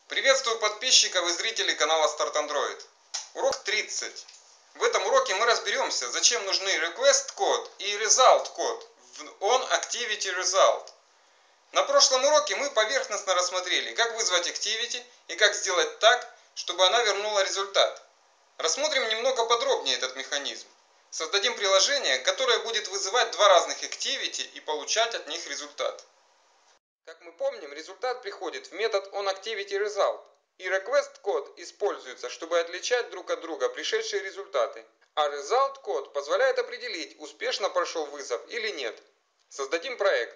Приветствую подписчиков и зрителей канала Start Android. Урок 30. В этом уроке мы разберемся, зачем нужны request код и result код в onActivityResult. На прошлом уроке мы поверхностно рассмотрели, как вызвать activity и как сделать так, чтобы она вернула результат. Рассмотрим немного подробнее этот механизм. Создадим приложение, которое будет вызывать два разных activity и получать от них результат. Как мы помним, результат приходит в метод onActivityResult, и request код используется, чтобы отличать друг от друга пришедшие результаты, а result код позволяет определить, успешно прошел вызов или нет. Создадим проект.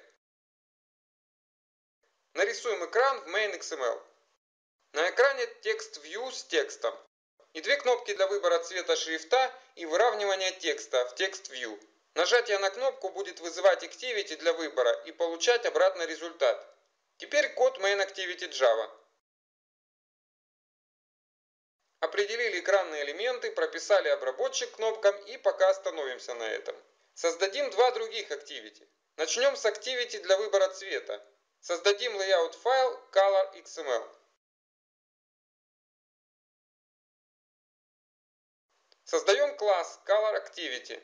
Нарисуем экран в main.xml. На экране текст View с текстом и две кнопки для выбора цвета шрифта и выравнивания текста в текст View. Нажатие на кнопку будет вызывать activity для выбора и получать обратно результат. Теперь код main.activity.java. Определили экранные элементы, прописали обработчик кнопкам и пока остановимся на этом. Создадим два других activity. Начнем с activity для выбора цвета. Создадим layout файл color.xml. Создаем класс colorActivity.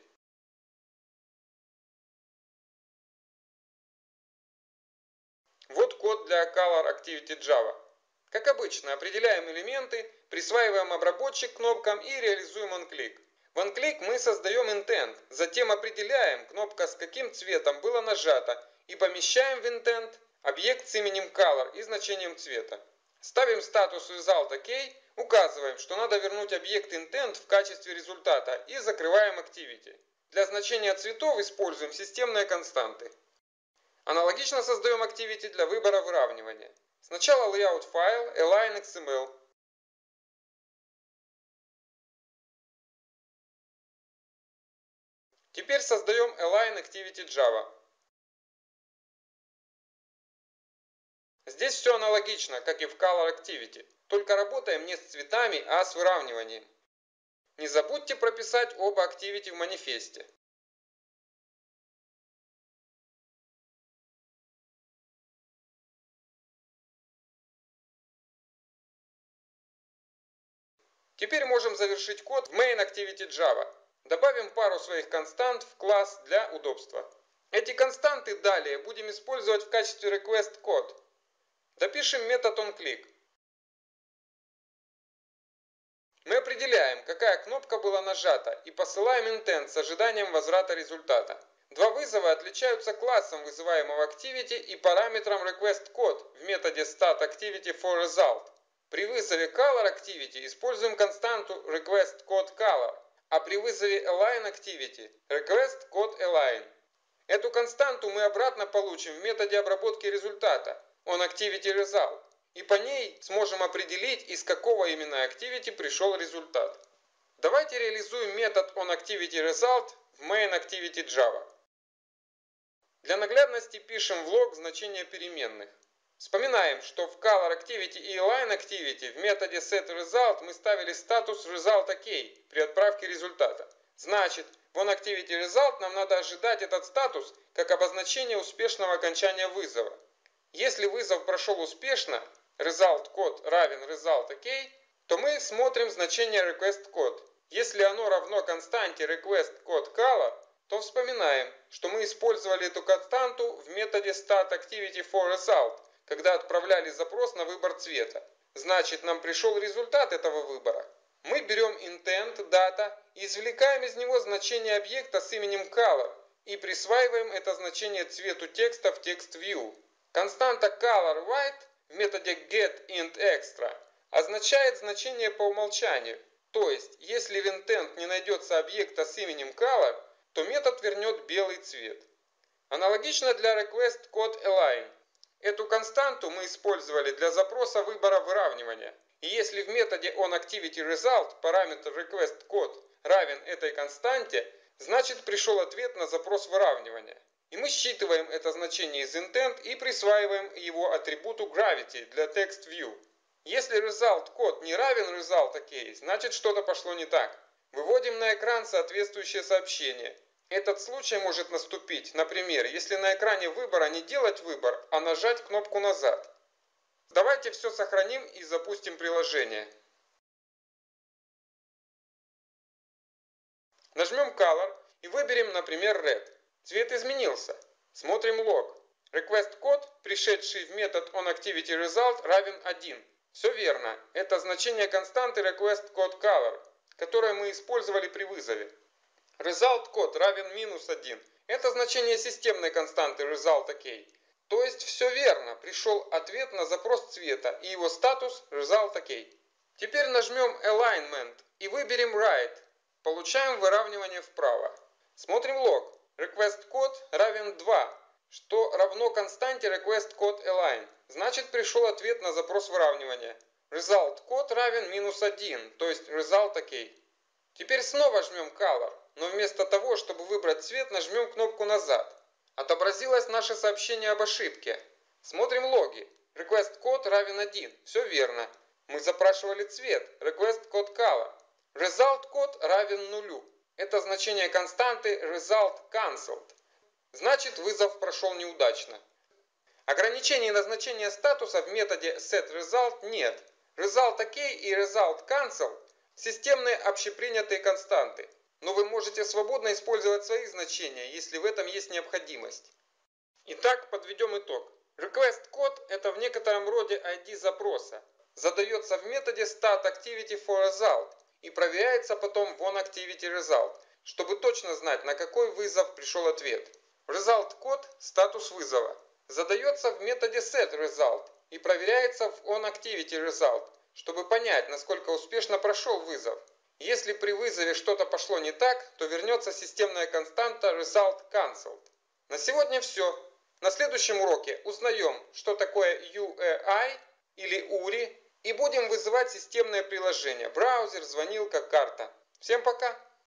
Вот код для colorActivity.java. Как обычно, определяем элементы, присваиваем обработчик кнопкам и реализуем onClick. В onClick мы создаем intent, затем определяем, кнопка с каким цветом была нажата, и помещаем в intent объект с именем color и значением цвета. Ставим статус result_ok, указываем, что надо вернуть объект intent в качестве результата и закрываем activity. Для значения цветов используем системные константы. Аналогично создаем activity для выбора выравнивания. Сначала layout файл align.xml. Теперь создаем align.activity.java. Здесь все аналогично, как и в colorActivity, только работаем не с цветами, а с выравниванием. Не забудьте прописать оба activity в манифесте. Теперь можем завершить код в main.activity.java. Добавим пару своих констант в класс для удобства. Эти константы далее будем использовать в качестве request код. Допишем метод onClick. Мы определяем, какая кнопка была нажата, и посылаем intent с ожиданием возврата результата. Два вызова отличаются классом вызываемого activity и параметром request_code в методе startActivityForResult. При вызове colorActivity используем константу request_code_color, а при вызове align_activity request_code_align. Эту константу мы обратно получим в методе обработки результата onActivityResult. И по ней сможем определить, из какого именно activity пришел результат. Давайте реализуем метод onActivityResult в main.activity.java. Для наглядности пишем в лог значения переменных. Вспоминаем, что в colorActivity и align_activity в методе setResult мы ставили статус result_ok при отправке результата. Значит, в onActivityResult нам надо ожидать этот статус как обозначение успешного окончания вызова. Если вызов прошел успешно, result код равен result_ok, то мы смотрим значение request код. Если оно равно константе request_code_color, то вспоминаем, что мы использовали эту константу в методе startActivityForResult, когда отправляли запрос на выбор цвета. Значит, нам пришел результат этого выбора. Мы берем intent data и извлекаем из него значение объекта с именем color и присваиваем это значение цвету текста в текст view. Константа colorWhite в методе getIntExtra означает значение по умолчанию, то есть, если в intent не найдется объекта с именем color, то метод вернет белый цвет. Аналогично для request_code_align. Эту константу мы использовали для запроса выбора выравнивания. И если в методе onActivityResult параметр request_code равен этой константе, значит пришел ответ на запрос выравнивания. И мы считываем это значение из intent и присваиваем его атрибуту gravity для TextView. Если result код не равен result_ok, значит что-то пошло не так. Выводим на экран соответствующее сообщение. Этот случай может наступить, например, если на экране выбора не делать выбор, а нажать кнопку назад. Давайте все сохраним и запустим приложение. Нажмем Color и выберем, например, Red. Цвет изменился. Смотрим лог. Request код, пришедший в метод onActivityResult, равен 1. Все верно. Это значение константы request_code_color, которое мы использовали при вызове. Result код равен -1. Это значение системной константы ResultOK. То есть все верно. Пришел ответ на запрос цвета и его статус ResultOK. Теперь нажмем Alignment и выберем Right. Получаем выравнивание вправо. Смотрим лог. Request код равен 2, что равно константе request_code_align. Значит, пришел ответ на запрос выравнивания. Result код равен -1, то есть ResultOK. Теперь снова жмем Color, но вместо того, чтобы выбрать цвет, нажмем кнопку назад. Отобразилось наше сообщение об ошибке. Смотрим логи. Request код равен 1. Все верно. Мы запрашивали цвет. request_code_color. Result код равен 0. Это значение константы result_cancelled. Значит, вызов прошел неудачно. Ограничений на значение статуса в методе setResult нет. ResultOK и ResultCancel – системные общепринятые константы, но вы можете свободно использовать свои значения, если в этом есть необходимость. Итак, подведем итог. Request код – это в некотором роде ID запроса. Задается в методе startActivityForResult и проверяется потом в onActivityResult, чтобы точно знать, на какой вызов пришел ответ. Result код – статус вызова. Задается в методе setResult и проверяется в onActivityResult, чтобы понять, насколько успешно прошел вызов. Если при вызове что-то пошло не так, то вернется системная константа ResultCancelled. На сегодня все. На следующем уроке узнаем, что такое UEI или URI, и будем вызывать системное приложение – браузер, звонилка, карта. Всем пока!